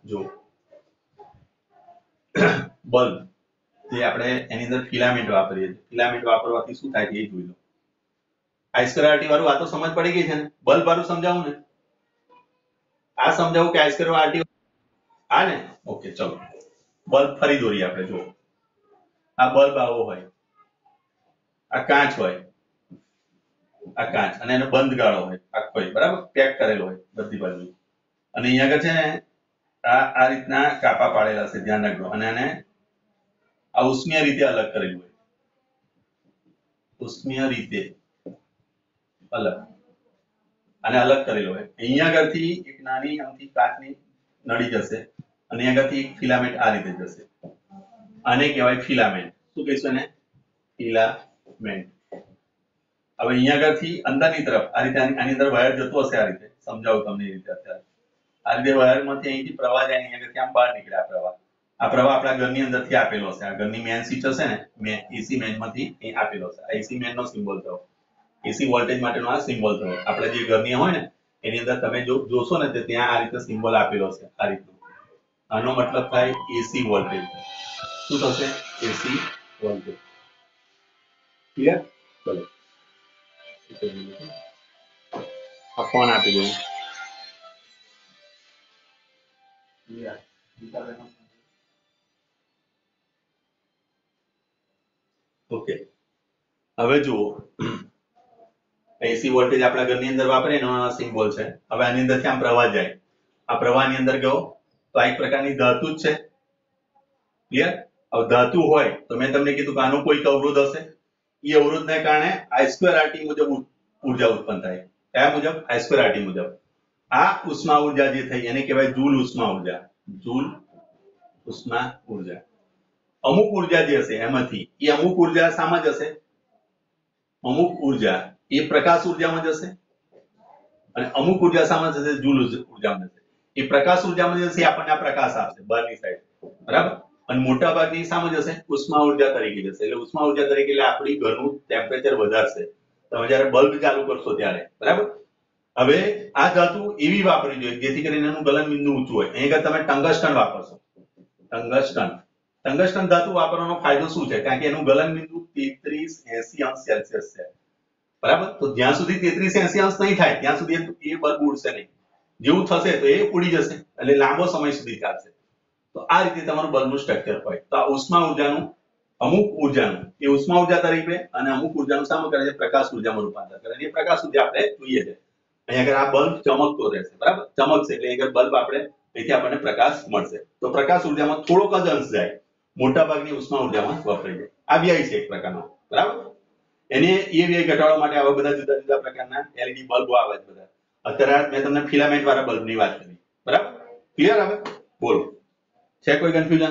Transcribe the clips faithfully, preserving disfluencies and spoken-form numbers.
જો બલ્બ જે આપણે એની અંદર ફિલામેન્ટ વાપરીએ છીએ, ફિલામેન્ટ વાપરવાથી શું થાય છે એ જોઈ લો. આઈ સ્ક્વેર આર ટી વાળું આ તો સમજ પડી ગઈ છે ને? બલ્બ વાળું સમજાવું ને? આ સમજાવું કે આઈ સ્ક્વેર આર ટી? હા ને? ઓકે ચલો. બલ્બ ફરી દોરીએ આપણે. જો આ બલ્બ આવો હોય, આ કાચ હોય, આ કાચ, અને એનો બંધ ગાળો હોય આખો, બરાબર, પેક કરેલો હોય બધી બાજુ. અને અહીંયા આગળ છે ને આ આ રીતના કાપા પાડેલા છે, ધ્યાન રાખજો. અને એને આ ઉષ્મીય રીતે અલગ કરેલું હોય, ઉષ્મીય રીતે અલગ, અને અલગ કરેલો હોય. અહીંયા આગળથી એક નાની અમથી કાચની નળી જશે, અને અહીંયા આગળથી એક ફિલામેન્ટ આ રીતે જશે. આને કહેવાય ફિલામેન્ટ. શું કહીશું એને? ફિલામેન્ટ. હવે અહીંયા આગળથી અંદરની તરફ આ રીતે આની અંદર વાયર જતો હશે, આ રીતે સમજાવું તમને એ રીતે. અત્યારે આ રીતે વાયરમાંથી અહીંથી પ્રવાહ જાય, અહીંયા આગળથી આમ બહાર નીકળે આ પ્રવાહ. આ પ્રવાહ આપણા ઘરની અંદરથી આપેલો છે. આ ઘરની મેન સ્વિચ હશે ને, મેન એસી મેનમાંથી અહીં આપેલો છે. આ એસી મેનનો સિમ્બોલ થયો, એસી વોલ્ટેજ માટેનો આ સિમ્બોલ થયો. આપણે જે ઘરની હોય ને એની અંદર તમે જો જોશો ને તો ત્યાં આ રીતે સિમ્બોલ આપેલો છે, આ રીતનો. આનો મતલબ થાય એસી વોલ્ટેજ. શું થશે? AC voltage. ક્લિયર? ચલો આ ફોન આપી દઉં. ઓકે, હવે જુઓ, એસી વોલ્ટેજ આપણા ઘરની અંદર વાપરે એનો સિમ્બોલ છે. હવે આની અંદરથી આમ પ્રવાહ જાય, આ પ્રવાહની અંદર ગયો તો આ એક પ્રકારની ધાતુ જ છે. ક્લિયર? હવે ધાતુ હોય તો મેં તમને કીધું કે આનું કોઈ અવરોધ હશે, એ અવરોધને કારણે આઈ સ્ક્વેર આર ટી મુજબ ઉર્જા ઉત્પન્ન થાય. કયા મુજબ? આઈ સ્ક્વેર આર ટી મુજબ. આ ઉષ્મા ઉર્જા જે થઈ એને કહેવાય જૂલ ઉષ્મા ઉર્જા. જૂલ ઉષ્મા ઉર્જા. અમુક ઉર્જા જે હશે એમાંથી, એ અમુક ઉર્જા શામાં જશે? અમુક ઉર્જા એ પ્રકાશ ઉર્જામાં જશે, અને અમુક ઉર્જા શામાં જશે? જૂલ ઉર્જામાં જશે. એ પ્રકાશ ઉર્જામાં જશે, આપણને આ પ્રકાશ આપશે બહારની સાઈડ, બરાબર. અને મોટા ભાગની શામાં જશે? ઉષ્મા ઉર્જા તરીકે જશે. એટલે ઉષ્મા ઉર્જા તરીકે એટલે આપણી ઘરનું ટેમ્પરેચર વધારશે તમે જ્યારે બલ્બ ચાલુ કરશો ત્યારે, બરાબર. હવે આ ધાતુ એવી વાપરવી જોઈએ જેથી કરીને એનું ગલન બિંદુ ઊંચું હોય. અહીંયા તમે ટંગસ્ટન વાપરશો, ટંગસ્ટન. ટંગસ્ટન ધાતુ વાપરવાનો ફાયદો શું છે? કારણ કે એનું ગલન બિંદુ તેત્રીસ એસી અંશ સેલ્સિયસ છે, બરાબર. તો જ્યાં સુધી તેત્રીસ એસી અંશ નહીં થાય ત્યાં સુધી એ બલ્બ ઉડશે નહીં. જેવું થશે તો એ ઉડી જશે, એટલે લાંબો સમય સુધી ચાલશે. તો આ રીતે તમારું બલ્બનું સ્ટ્રક્ચર હોય. તો આ ઉષ્મા ઉર્જાનું, અમુક ઉર્જાનું એ ઉષ્મા ઉર્જા તરીકે, અને અમુક ઉર્જાનું શામાં કરે છે? પ્રકાશ ઉર્જામાં રૂપાંતર કરે. એ પ્રકાશ ઉર્જા આપણે જોઈએ છે. અહીંયા આગળ આ બલ્બ ચમકતો રહેશે, બરાબર, ચમકશે એટલે અહીંયા બલ્બ આપણે અહીંથી આપણને પ્રકાશ મળશે. તો પ્રકાશ ઉર્જામાં થોડોક જ અંશ જાય, મોટા ભાગની ઉષ્મા ઉર્જામાં વપરાય જાય. આ વ્યય છે એક પ્રકારનો, બરાબર. એને એ વ્યય ઘટાડવા માટે આવા બધા જુદા જુદા પ્રકારના એલઈડી બલ્બો આવે છે બધા. અત્યારે મેં તમને ફિલામેન્ટ વાળા બલ્બની વાત કરી, બરાબર. ક્લિયર? હવે બોલો, છે કોઈ કન્ફ્યુઝન?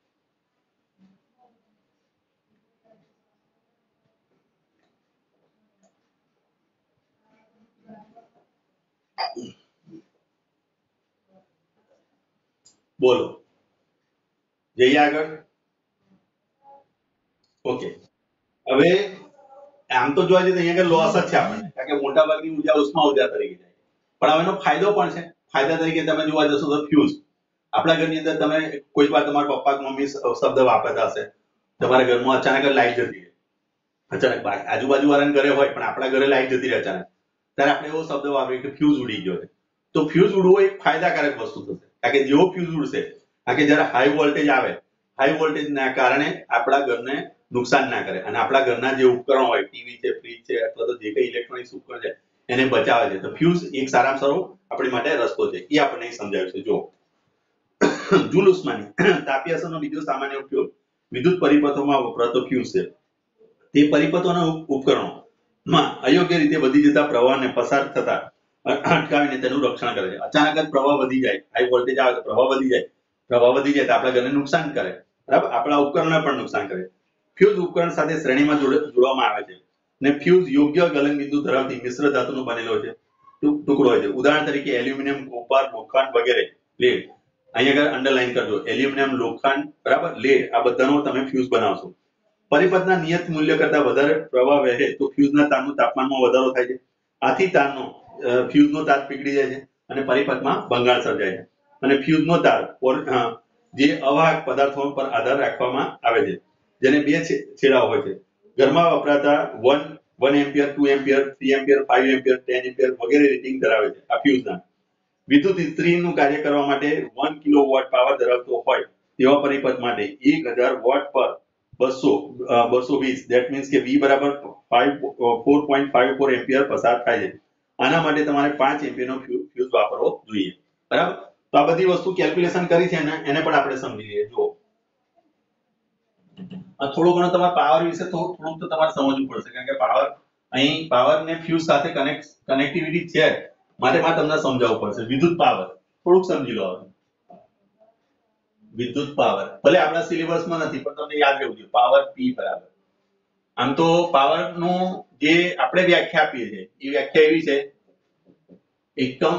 બોલો, જઈએ આગળ. ઓકે, હવે આમ તો જોવા જઈએ તો અહીંયા લોસ જ છે આપણને, કારણ કે મોટા ભાગની ઉર્જા ઉષ્મા ઉર્જા તરીકે જાય. પણ હવે એનો ફાયદો પણ છે. ફાયદા તરીકે તમે જોવા જશો તો ફ્યુઝ. આપણા ઘરની અંદર તમે કોઈ વાર તમારા પપ્પા મમ્મી શબ્દ વાપરતા હશે, તમારા ઘરમાં અચાનક લાઈટ જતી રહે, અચાનક આજુબાજુ વાળાના ઘરે હોય પણ આપણા ઘરે લાઈટ જતી રહે અચાનક, ત્યારે આપણે એવો શબ્દ વાપરીએ કે ફ્યુઝ ઉડી ગયો છે. તો ફ્યુઝ ઉડવો એક ફાયદાકારક વસ્તુ થશે, કારણ કે જેવો ફ્યુઝ ઉડશે, કારણ કે જ્યારે હાઈ વોલ્ટેજ આવે, હાઈ વોલ્ટેજના કારણે આપણા ઘરને નુકસાન ના કરે, અને આપણા ઘરના જે ઉપકરણો હોય, ટીવી છે, ફ્રીજ છે, અથવા તો જે કંઈ ઇલેક્ટ્રોનિક્સ ઉપકરણ છે એને બચાવે છે. તો ફ્યુઝ એક સારામાં સારો આપણી માટે રસ્તો છે. એ આપણને સમજાવ્યું છે. જો જૂલ ઉષ્માની તાપીય અસરનો બીજો સામાન્ય ઉપયોગ વિદ્યુત પરિપથોમાં વપરાતો ફ્યુઝ છે. તે પરિપથોના ઉપકરણોમાં અયોગ્ય રીતે વધી જતા પ્રવાહને પસાર થતા અટકાવીને તેનું રક્ષણ કરે છે. અચાનક જ પ્રવાહ વધી જાય, હાઈ વોલ્ટેજ આવે તો પ્રવાહ વધી જાય, પ્રવાહ વધી જાય તો આપણા ઘરને નુકસાન કરે, બરાબર, આપણા ઉપકરણને પણ નુકસાન કરે. ફ્યુઝ ઉપકરણ સાથે શ્રેણીમાં જોડવામાં આવે છે, ને ફ્યુઝ યોગ્ય ગલન બિંદુ ધરાવતી મિશ્ર ધાતુનો બનેલો છે ટુકડો હોય છે. ઉદાહરણ તરીકે એલ્યુમિનિયમ, કોપર, લોખંડ વગેરે. લેડ, અહીંયા આગળ અંડરલાઈન કરજો, એલ્યુમિનિયમ, લોખંડ, બરાબર, લેડ, આ બધાનો તમે ફ્યુઝ બનાવશો. પરિપથના નિયત મૂલ્ય કરતા વધારે પ્રવાહ વહે તો ફ્યુઝના તારનું તાપમાનમાં વધારો થાય છે. આથી તારનો ફ્યુઝનો તાર પીગળી જાય છે અને પરિપથમાં ભંગાણ સર્જાય છે. અને ફ્યુઝનો તાર જે અવાહક પદાર્થો પર આધાર રાખવામાં આવે છે, જેને બે છેડાઓ હોય છે. ઘરમાં વપરાતા one one ampere, two ampere, three ampere, five ampere, ten ampere વગેરે રેટિંગ ધરાવે છે આ ફ્યુઝના. વિદ્યુત ઇસ્ત્રીનું કાર્ય કરવા માટે વન કિલોવોટ પાવર ધરાવતો હોય તેવા પરિપથ માટે એક હજાર વોટ પર બસો બસો વીસ ધેટ મીન્સ કે V બરાબર four point five four ampere પસાર થાય છે. આના માટે તમારે પાંચ એમ્પિયરનો ફ્યુઝ વાપરવો જોઈએ. બરાબર? તો આ બધી વસ્તુ કેલ્ક્યુલેશન કરી છે ને એને પણ આપણે સમજી લઈએ. જુઓ, આ થોડું ઘણું તમારે પાવર વિશે થોડુંક તો તમારે સમજવું પડશે, કારણ કે પાવર અહીં પાવર ને ફ્યુઝ સાથે કનેક્ટ કનેક્ટિવિટી છે, માટે માં તમને સમજાવવું પડશે. વિદ્યુત પાવર થોડુંક સમજી લો. વિદ્યુત પાવર ભલે આપણા સિલેબસમાં નથી, પણ તમને યાદ રહેવું જોઈએ. પાવર P બરાબર, આમ તો પાવર નું જે આપણે વ્યાખ્યા આપીએ છીએ એ વ્યાખ્યા એવી છે, એકમ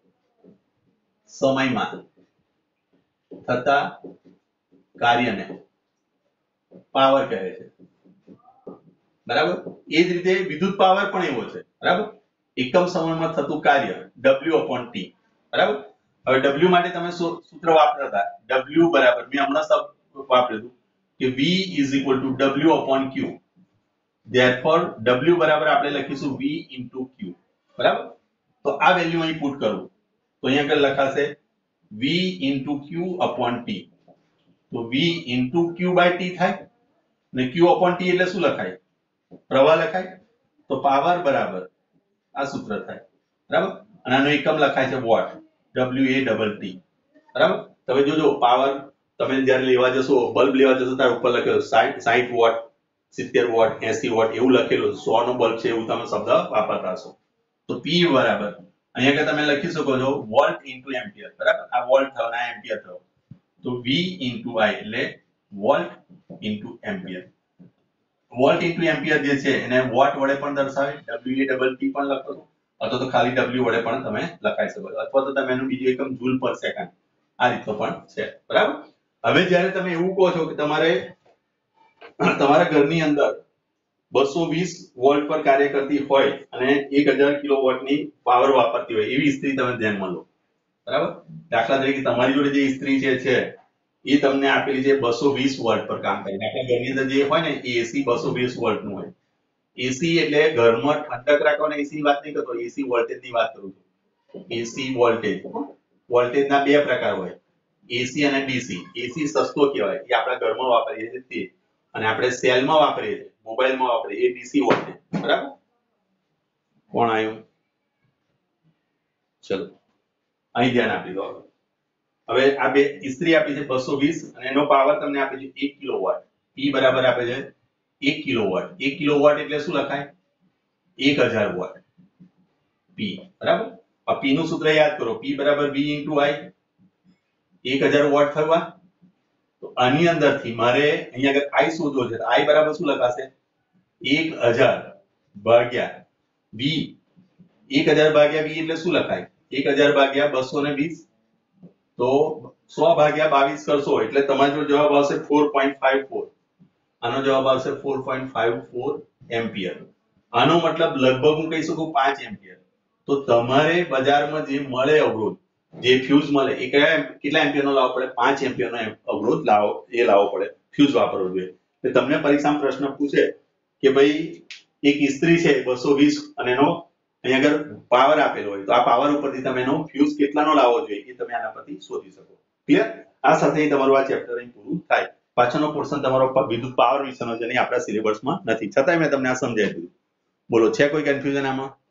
સમયમાં થતા કાર્યને પાવર કહે છે. બરાબર? એ જ રીતે વિદ્યુત પાવર પણ એવો છે. બરાબર? એકમ સમયમાં થતું કાર્ય W upon T. બરાબર? હવે W માટે તમે સૂત્ર વાપરતા હતા, W બરાબર મેં હમણાં શબ્દ વાપર્યું કે V is equal to W upon Q. Therefore W બરાબર આપણે લખીશું V into Q. બરાબર? તો આ વેલ્યુ અહીં પુટ કરું તો અહીંયા આગળ લખાશે V into Q upon T. તો V into Q by T થાય ને Q upon T એટલે શું લખાય? પ્રવાહ લખાય. તો પાવર બરાબર આ સૂત્ર થાય. બરાબર? અને આનો એકમ લખાય છે watt, W A T T. બરાબર? તમે જોજો પાવર તમે જ્યારે લેવા જશો, બલ્બ લેવા જશો ત્યારે ઉપર લખેલું સાઈઠ વોટ, સિત્તેર વોટ, એસી વોટ એવું લખેલું. સો નો બલ્બ છે એવું તમે શબ્દ વાપરતા હશો. તો P બરાબર અહીંયા કે તમે લખી શકો છો વોલ્ટ ઇન્ટુ એમ્પિયર. બરાબર? આ વોલ્ટ થયો ને આ એમ્પિયર થયો. તો V ઇન્ટુ I એટલે volt into ampere. Volt into ampere જે છે એને વોટ વડે પણ દર્શાવે, W A T T પણ લખો છો, અથવા તો ખાલી W વડે પણ તમે લખાઈ શકો છો, અથવા તો તમે એનું બીજું એકમ જૂલ પર સેકન્ડ આ રીતનો પણ છે. બરાબર? હવે જ્યારે તમે એવું કહો છો કે તમારે તમારા ઘરની અંદર બસો વીસ વોલ્ટ પર કાર્ય કરતી હોય અને એક હજાર કિલોવોટની પાવર વાપરતી હોય એવી ઇસ્ત્રી તમે ધ્યાનમાં લો. બરાબર? દાખલા તરીકે તમારી જોડે જે ઇસ્ત્રી છે છે એ તમને આપેલી છે બસો વીસ વોલ્ટ પર કામ કરે. આપણા ઘરની અંદર જે હોય ને એ એસી બસો વીસ વોલ્ટ નું હોય. એસી એટલે ઘરમાં ઠંડક રાખવાના એસી ની વાત નહીં કરતો, એસી વોલ્ટેજ ની વાત કરું છું. એસી વોલ્ટેજ વોલ્ટેજ ના બે પ્રકાર હોય, એસી અને ડીસી. એસી સસ્તો કહેવાય, એ આપણા ઘરમાં વાપરીએ છીએ તે, અને આપણે સેલમાં વાપરીએ છીએ, મોબાઈલમાં વાપરીએ એ ડીસી વોલ્ટેજ. બરાબર? કોણ આવ્યું? ચલો અહીં ધ્યાન આપી દો. હવે આ બે ઇસ્ત્રી આપી છે બસો વીસ અને એનો પાવર તમને આપે છે એક કિલોવોટ. P બરાબર આપે છે એક કિલોવોટ. એક કિલોવોટ એટલે શું લખાય? એક હજાર વોટ. P. બરાબર? આ P નું સૂત્ર યાદ કરો, P બરાબર V into I. એક હજાર વોટ થવા. તો આની અંદરથી મારે અહીંયા આગળ I શોધવો છે. I બરાબર શું લખાશે? એક હજાર ભાગ્યા V. એક હજાર ભાગ્યા V એટલે શું લખાય? એક હજાર ભાગ્યા બસો ને વીસ. તો સો ભાગ્યા બાવીસ કરશો એટલે તમારો જવાબ આવશે ચાર પોઈન્ટ પાંચ ચાર. આનો જવાબ આવશે ચાર પોઈન્ટ પાંચ ચાર એમ્પિયર. આનો મતલબ લગભગ હું કહી શકું પાંચ એમ્પિયર. તો તમારે બજારમાં જે મળે અવરોધ, જે ફ્યુઝ મળે એ કયા કેટલા એમ્પિયરનો લાવવો પડે? પાંચ એમ્પિયરનો અવરોધ લાવો એ લાવવો પડે, ફ્યુઝ વાપરવો જોઈએ. એટલે તમને પરીક્ષામાં પ્રશ્ન પૂછે કે ભાઈ એક ઇસ્ત્રી છે બસો વીસ અને એનો અહીંયા આગળ પાવર આપેલો હોય, તો આ પાવર ઉપરથી તમે એનો ફ્યુઝ કેટલાનો લાવવો જોઈએ એ તમે આના પરથી શોધી શકો. ક્લિયર? આ સાથે તમારું આ ચેપ્ટર અહીં પૂરું થાય. પાછળનો પોર્શન તમારો વિદ્યુત પાવર વિશેનો છે, નહીં આપણા સિલેબસમાં નથી, છતાંય મેં તમને આ સમજાવી દીધું. બોલો, છે કોઈ કન્ફ્યુઝન આમાં?